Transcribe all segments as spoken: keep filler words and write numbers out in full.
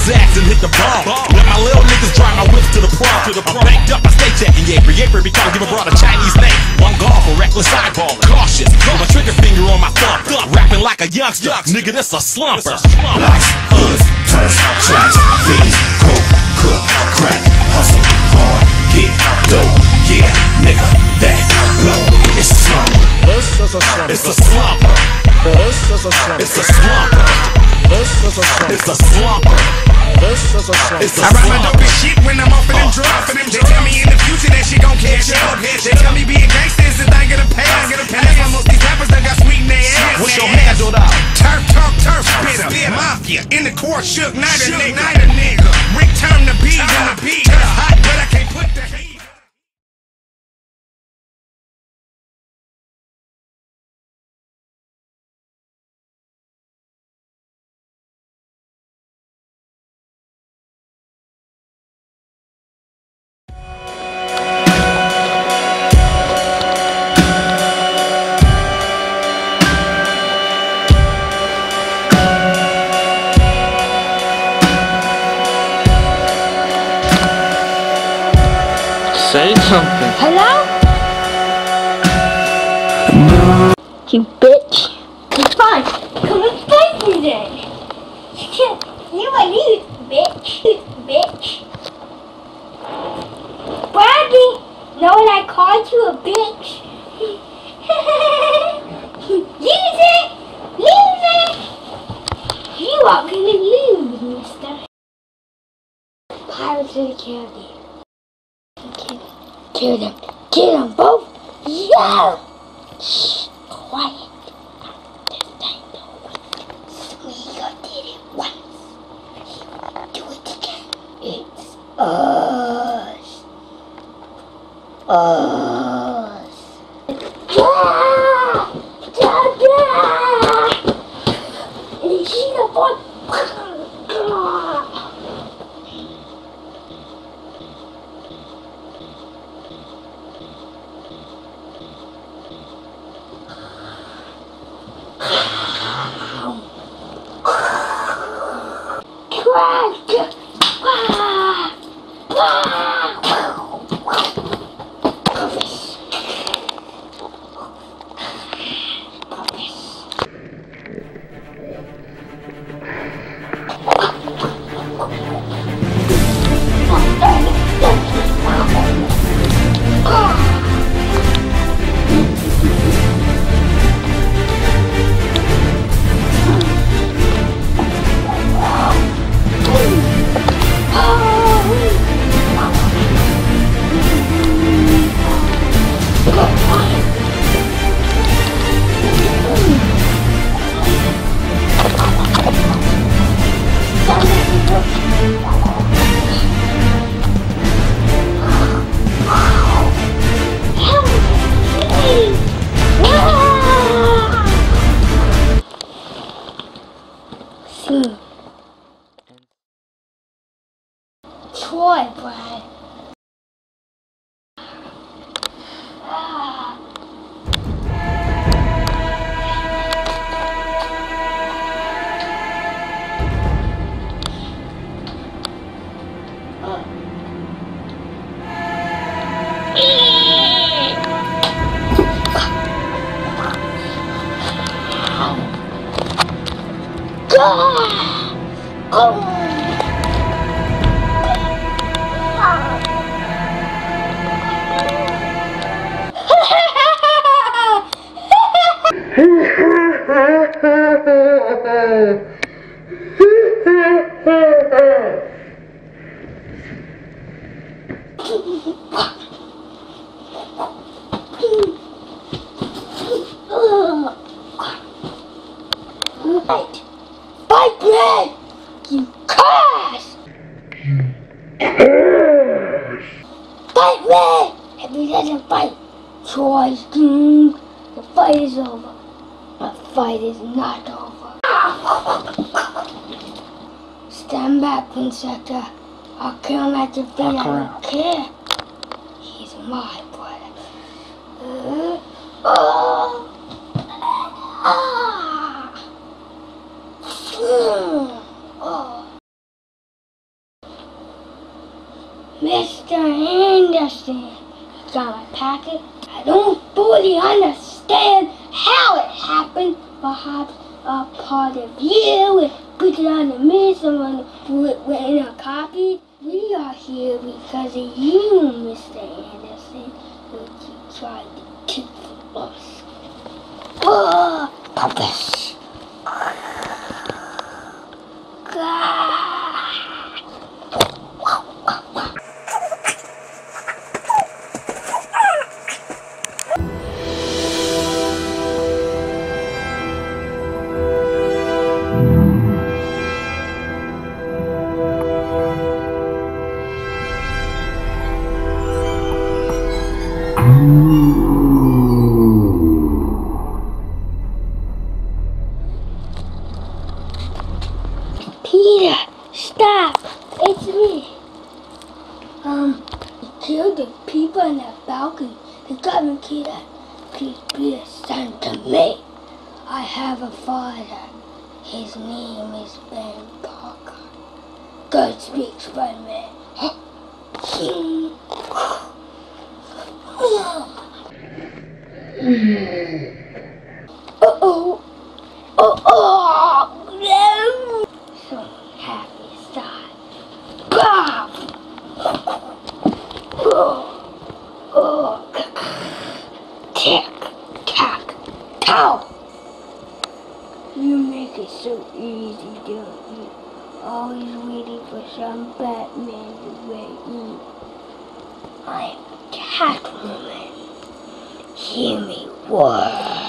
ass and hit the ball. Let my little niggas drive my whips to the prom. I'm banked up, I stay checking Yaper. Yaper because give a broad a Chinese name. One golf, a reckless eyeball, cautious. With my trigger finger on my thumb, rapping like a youngster. Nigga, this a slumper. Blacks, hoods, turfs, tracks, fiends, coke, cook, crack, hustle, hard, get dope, yeah, nigga, that low. It's a slumper. This is a slumper. It's a slumper. This is a slumper. It's a slumper. This is a slumper. It's a slumper. This is a slumper. It's a I ride my slumper. dope as shit when I'm off of them drugs. For them, they tell me in the future that shit gon' catch up. They tell me being gangsta is the thing of the past. And that's why most these rappers done got sweet in their ass. What's your handle, dog? Turf talk, turf spit, spit, mafia. In the court, shook, night a nigga. Night a nigga. Rick turn the beat, and the beat turf hot, but I can't put the heat. Say something. Hello? You bitch. It's fine. Come and fight me then. You can't. You might need it, bitch. Bitch. Bradley, know when I called you a bitch? Use it! Use it! You are gonna lose, mister. Pirates of the Caribbean. Kill them. Kill them both. Yeah! Shh. Quiet. This time don't wait. We did it once. Do it again. It's us. Us. Yeah! Yeah! And she's a boy. Crack! Ah! Ah! Puffies. Puffies. Troy, Brad. Ah. Oh. Fight! Fight, Brad! You curse! Fight, Brad! If he doesn't fight, Troy's doomed. The fight is over. The fight is not over. Stand back, Insector. I'll kill him at your feet. I don't care. He's my brother. Uh, oh. Ah. Mm. Oh. I don't fully understand how it happened. Perhaps a part of you and put it on the me, someone in a copy. We are here because of you, Mister Anderson, who keep trying to kill us. Oh, purpose. God. Peter, stop! It's me. Um, you killed the people in that balcony. The government killed that. Please be a son to me. I have a father. His name is Ben Parker. God speaks by me. Uh-oh. Uh-oh. No. Someone happy side. Bah! Oh. Oh. Tick. Tack. Toe. You make it so easy, don't you? Always waiting for some Batman to wake me. I'm Catwoman. Hear me word.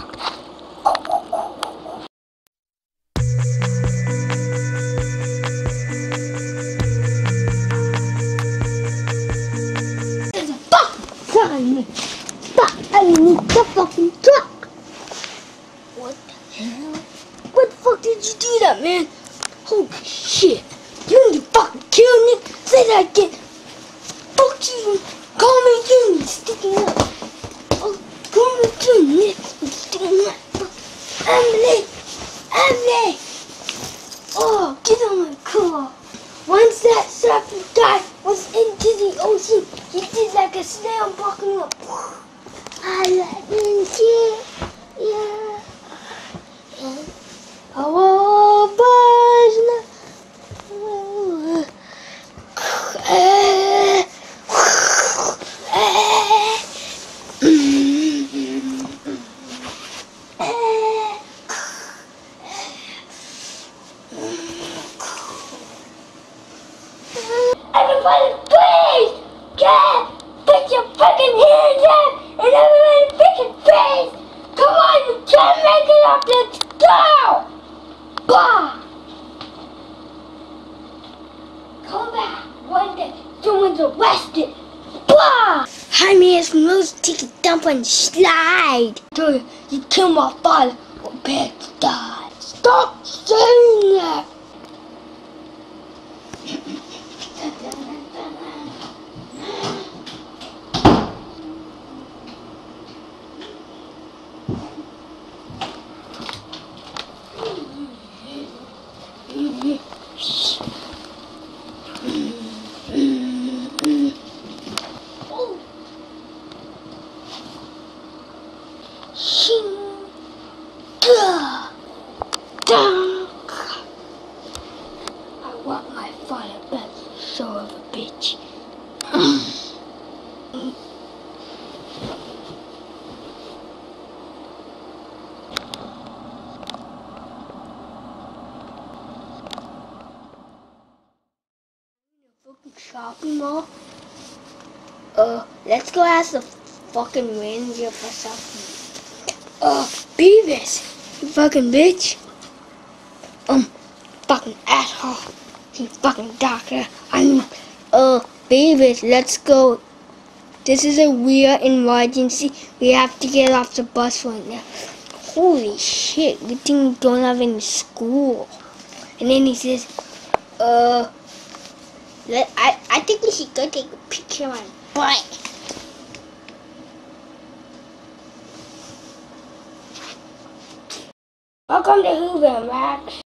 There's a fucking sign. Stop! I need the fucking truck. What the hell? What the fuck did you do that, man? Holy shit! You need to fucking kill me. Say that again. Fuck you. Call me again. Sticking up. Oh, call me again. Sticking up. Emily. Emily. Oh, get on my car. Once that surfer guy was into the ocean, he did like a snail bucking up. I let him see. Yeah. Yeah. Oh, buzz. Everybody, please! God! Put your fucking hands up! And everybody, pick your face! Come on, you can't make it up! Let's go! Bah! Come back! One day, someone's arrested! Bah! Jaime is supposed to take a dump and slide! Dude, you killed my father or bad to die! Stop saying that! I want my father back, son of a bitch. Shopping mall? Uh, let's go ask the fucking ranger for something. Uh, Beavis, you fucking bitch. Um, fucking asshole. You fucking doctor. I'm, uh, Beavis, let's go. This is a real emergency. We have to get off the bus right now. Holy shit, good thing we don't have any school. And then he says, uh, Let, I, I think we should go take a picture on butt. Welcome to Hoover, Max.